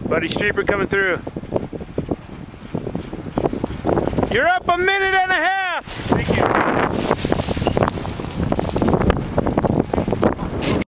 Buddy streeper coming through. You're up 1.5 minutes. Thank you.